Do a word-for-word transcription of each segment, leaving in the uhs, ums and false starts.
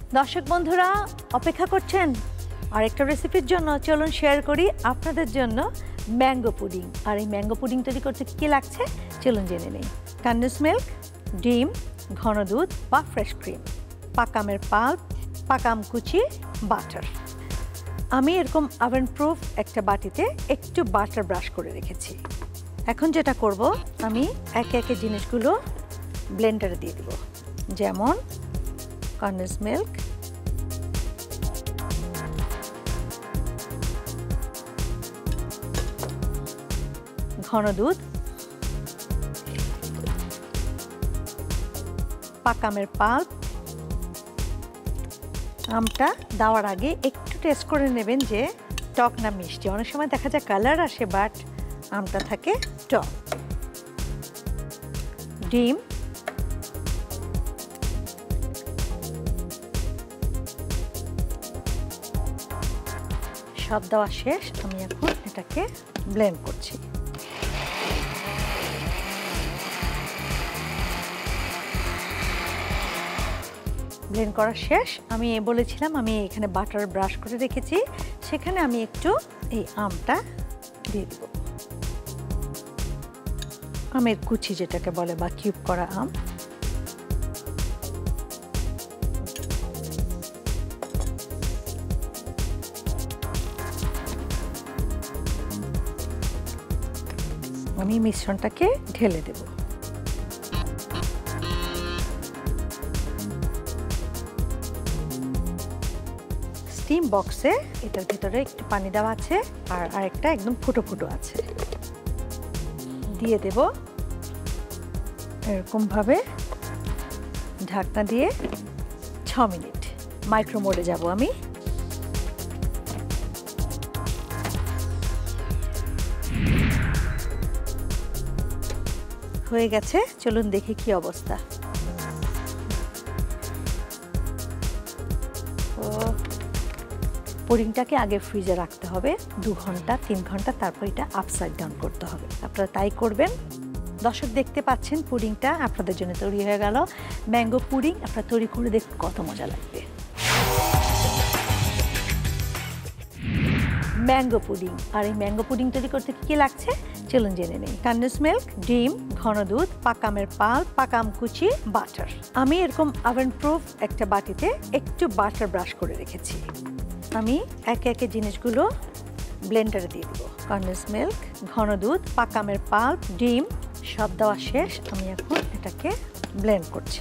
দর্শক বন্ধুরা অপেক্ষা করছেন আরেকটা রেসিপির জন্য। চলুন শেয়ার করি আপনাদের জন্য ম্যাঙ্গো পুডিং। আর এই ম্যাঙ্গো পুডিং তৈরি করতে কী লাগছে চলুন জেনে নেই। কনডেন্স মিল্ক, ডিম, ঘন দুধ বা ফ্রেশ ক্রিম, পাকা আমের পাল্প, পাকা আম কুচি, বাটার। আমি এরকম ওভেন প্রুফ একটা বাটিতে একটু বাটার ব্রাশ করে রেখেছি। এখন যেটা করব, আমি একে একে জিনিসগুলো ব্লেন্ডারে দিয়ে দেব। যেমন কনডেন্স মিল্ক, ঘন দুধ, পাকা আমের পাল্প। আমটা দেওয়ার আগে একটু টেস্ট করে নেবেন যে টক না মিষ্টি। অনেক সময় দেখা যায় কালার আসে, বাট আমটা থাকে টক। ডিম, সব দেওয়া শেষ। আমি এখন এটাকে ব্লেন্ড করছি। ব্লেন্ড করা শেষ। আমি বলেছিলাম আমি এখানে বাটার ব্রাশ করে রেখেছি, সেখানে আমি একটু এই আমটা দিয়ে দেব। আমের কুচি যেটাকে বলে বা কিউব করা আম। আমি মিশ্রণটাকে ঢেলে দেব। স্টিম বক্সে এটার ভিতরে একটু পানি দেওয়া আছে আর আরেকটা একদম ফুটো ফুটো আছে। দিয়ে দেব এরকম ভাবে ঢাকনা দিয়ে ছ মিনিট মাইক্রো মোডে যাব আমি। হয়ে গেছে, চলুন দেখি কি অবস্থা। পুডিংটাকে আগে ফ্রিজে রাখতে হবে দু ঘন্টা তিন ঘন্টা, তারপর এটা আপসাইড ডাউন করতে হবে। আপনারা তাই করবেন। দর্শক দেখতে পাচ্ছেন পুডিংটা আপনাদের জন্য তৈরি হয়ে গেল। ম্যাঙ্গো পুডিং আপনারা তৈরি করে দেখুন কত মজা লাগবে। Mango pudding. আর এই ম্যাঙ্গো পুডিং তৈরি করতে কী কী লাগছে চলুন জেনে নেই। কনডেন্স মিল্ক, ডিম, ঘন দুধ, পাকা আমের পাল্প, পাকা আম কুচি, বাটার। আমি এরকম ওভেন প্রুফ একটা বাটিতে একটু বাটার ব্রাশ করে রেখেছি। আমি একে একে জিনিসগুলো ব্লেন্ডারে দিয়ে দেবো। কনডেন্স মিল্ক, ঘন দুধ, পাকা আমের পাল্প, ডিম, সব দেওয়া শেষ। আমি এখন এটাকে ব্লেন্ড করছি।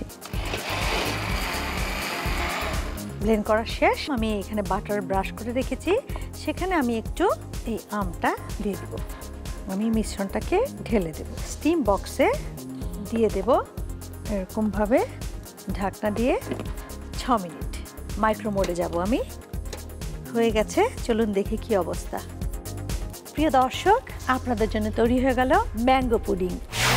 ব্লেন্ড করা শেষ। আমি এখানে বাটার ব্রাশ করে রেখেছি, সেখানে আমি একটু এই আমটা দিয়ে দেব। আমি মিশ্রণটাকে ঢেলে দেব। স্টিম বক্সে দিয়ে দেব এরকমভাবে ঢাকনা দিয়ে ছ মিনিট মাইক্রো মোডে যাব আমি। হয়ে গেছে, চলুন দেখি কি অবস্থা। প্রিয় দর্শক আপনাদের জন্য তৈরি হয়ে গেল ম্যাঙ্গো পুডিং।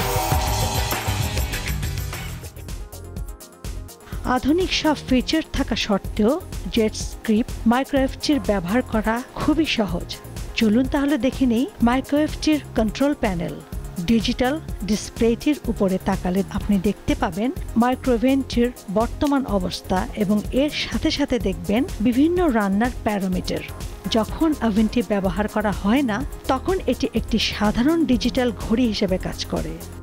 আধুনিক সব ফিচার থাকা সত্ত্বেও জেট স্ক্রিপ্ট মাইক্রোওয়েভটির ব্যবহার করা খুবই সহজ। চলুন তাহলে দেখে নেই মাইক্রোওয়েভটির কন্ট্রোল প্যানেল। ডিজিটাল ডিসপ্লেটির উপরে তাকালে আপনি দেখতে পাবেন মাইক্রোওয়েভটির বর্তমান অবস্থা এবং এর সাথে সাথে দেখবেন বিভিন্ন রান্নার প্যারামিটার। যখন ওভেনটি ব্যবহার করা হয় না তখন এটি একটি সাধারণ ডিজিটাল ঘড়ি হিসেবে কাজ করে।